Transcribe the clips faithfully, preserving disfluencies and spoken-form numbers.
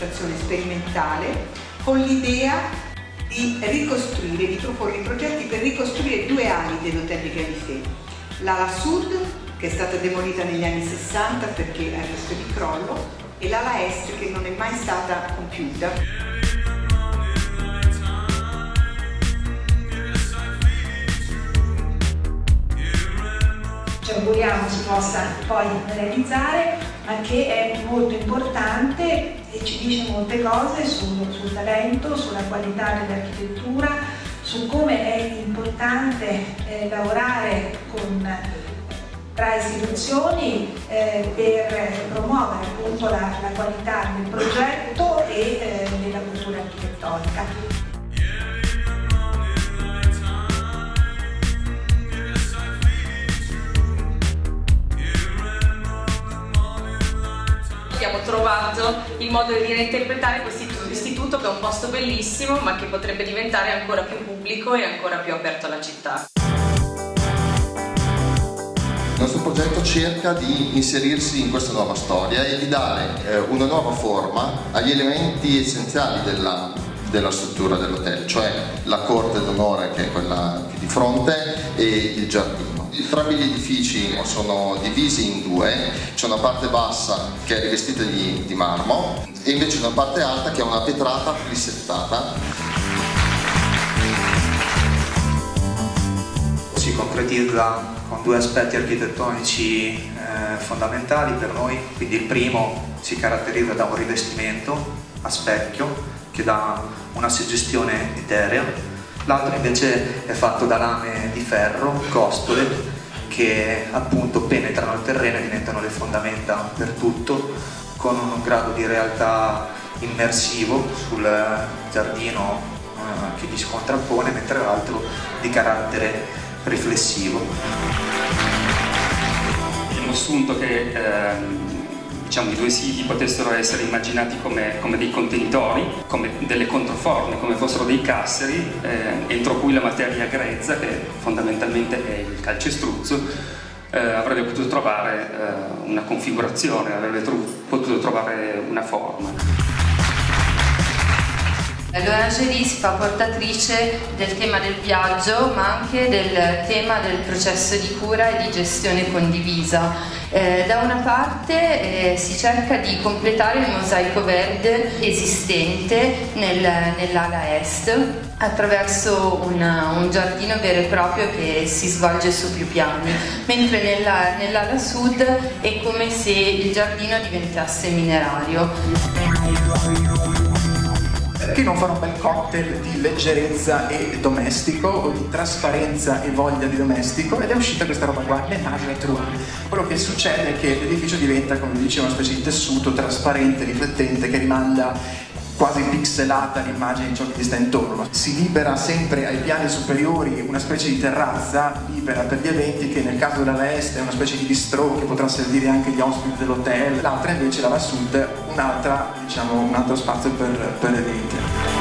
progettazione sperimentale con l'idea di ricostruire, di proporre i progetti per ricostruire due ali dell'Hotel de Gallifet. L'ala sud, che è stata demolita negli anni sessanta perché a rischio di crollo, e l'ala est, che non è mai stata compiuta. Ci auguriamo si possa poi realizzare, ma che è molto importante e ci dice molte cose sul, sul talento, sulla qualità dell'architettura, su come è importante eh, lavorare con, tra istituzioni eh, per promuovere appunto la, la qualità del progetto e eh, della cultura architettonica. Abbiamo trovato il modo di reinterpretare questo istituto, che è un posto bellissimo ma che potrebbe diventare ancora più pubblico e ancora più aperto alla città. Il nostro progetto cerca di inserirsi in questa nuova storia e di dare eh, una nuova forma agli elementi essenziali della, della struttura dell'hotel, cioè la corte d'onore, che è quella che è di fronte, e il giardino. Entrambi gli edifici sono divisi in due, c'è una parte bassa che è rivestita di, di marmo e invece una parte alta che è una vetrata plissettata. Si concretizza con due aspetti architettonici eh, fondamentali per noi, quindi il primo si caratterizza da un rivestimento a specchio che dà una suggestione eterea. L'altro invece è fatto da lame di ferro, costole, che appunto penetrano il terreno e diventano le fondamenta per tutto, con un grado di realtà immersivo sul giardino eh, che vi si contrappone, mentre l'altro di carattere riflessivo. Abbiamo assunto che ehm, diciamo, i due siti potessero essere immaginati come, come dei contenitori, come delle controforme, come fossero dei casseri eh, entro cui la materia grezza, che fondamentalmente è il calcestruzzo, eh, avrebbe potuto trovare eh, una configurazione, avrebbe tro potuto trovare una forma. L'Orangerie si fa portatrice del tema del viaggio, ma anche del tema del processo di cura e di gestione condivisa. Eh, da una parte eh, si cerca di completare il mosaico verde esistente nel, nell'ala est attraverso una, un giardino vero e proprio che si svolge su più piani, mentre nella, nell'ala sud è come se il giardino diventasse minerario. Perché non fare un bel cocktail di leggerezza e domestico, o di trasparenza e voglia di domestico, ed è uscita questa roba qua, Ménage à Trois. Quello che succede è che l'edificio diventa, come dicevo, una specie di tessuto trasparente, riflettente, che rimanda quasi pixelata l'immagine di ciò che ti sta intorno. Si libera sempre ai piani superiori una specie di terrazza libera per gli eventi, che nel caso dell'ala est è una specie di bistrò che potrà servire anche gli ospiti dell'hotel, l'altra invece, l'ala sud, un'altra, diciamo, un altro spazio per, per eventi.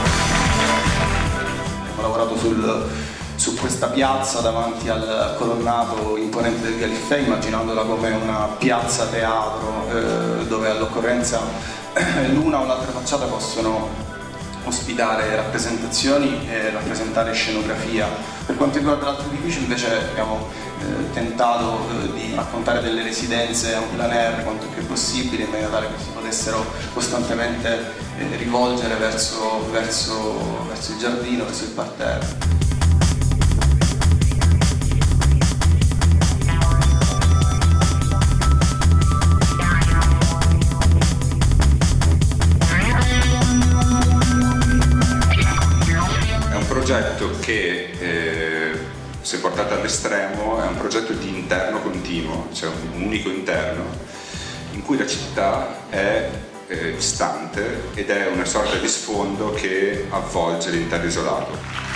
Abbiamo lavorato sul, su questa piazza davanti al colonnato imponente del Gallifet, immaginandola come una piazza teatro eh, dove all'occorrenza l'una o l'altra facciata possono ospitare rappresentazioni e rappresentare scenografia. Per quanto riguarda l'altro edificio invece abbiamo eh, tentato eh, di raccontare delle residenze en plein air quanto più possibile, in maniera tale che si potessero costantemente eh, rivolgere verso, verso, verso il giardino, verso il parterre. progetto che, eh, se portato all'estremo, è un progetto di interno continuo, cioè un unico interno, in cui la città è eh, distante ed è una sorta di sfondo che avvolge l'intero isolato.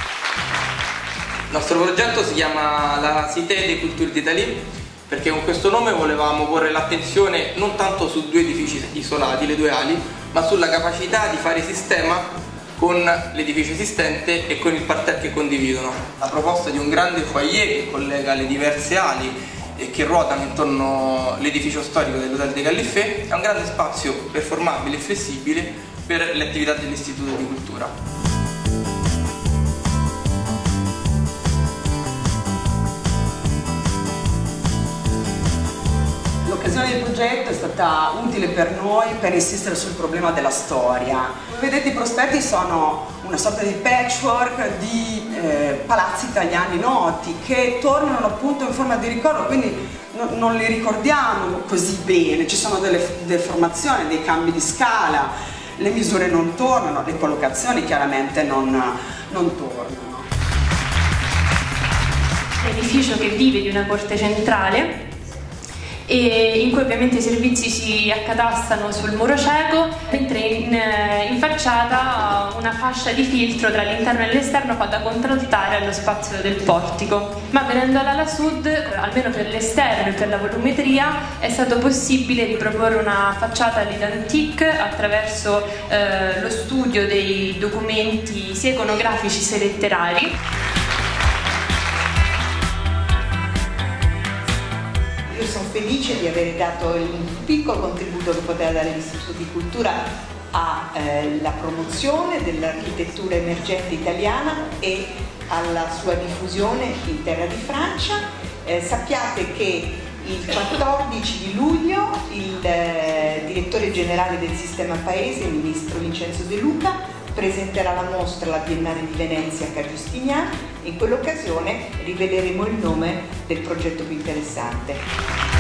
Il nostro progetto si chiama la Cité des Cultures d'Italie, perché con questo nome volevamo porre l'attenzione non tanto su due edifici isolati, le due ali, ma sulla capacità di fare sistema con l'edificio esistente e con il parterre che condividono. La proposta di un grande foyer che collega le diverse ali e che ruotano intorno all'edificio storico dell'Hotel de Gallifet è un grande spazio performabile e flessibile per le attività dell'Istituto di Cultura. L'occasione del progetto è stata utile per noi per insistere sul problema della storia. Come vedete, i prospetti sono una sorta di patchwork di eh, palazzi italiani noti che tornano appunto in forma di ricordo, quindi no, non li ricordiamo così bene, ci sono delle deformazioni, dei cambi di scala, le misure non tornano, le collocazioni chiaramente non, non tornano. L'edificio che vive di una corte centrale e in cui ovviamente i servizi si accatastano sul muro cieco, mentre in, in facciata una fascia di filtro tra l'interno e l'esterno fa da contraltare allo spazio del portico. Ma venendo all'ala sud, almeno per l'esterno e per la volumetria, è stato possibile riproporre una facciata all'identique attraverso eh, lo studio dei documenti sia iconografici sia letterari. Io sono felice di aver dato un piccolo contributo che poteva dare l'Istituto di Cultura alla eh, promozione dell'architettura emergente italiana e alla sua diffusione in terra di Francia. Eh, sappiate che il quattordici di luglio il eh, direttore generale del Sistema Paese, il ministro Vincenzo De Luca, presenterà la mostra alla Biennale di Venezia a Ca' Giustinian. In quell'occasione riveleremo il nome del progetto più interessante.